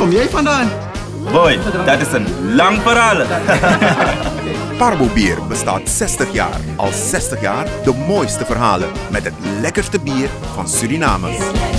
kom jij vandaan? Boy, dat is een lang verhaal. Parbo Bier bestaat 60 jaar. Al 60 jaar de mooiste verhalen met het lekkerste bier van Suriname.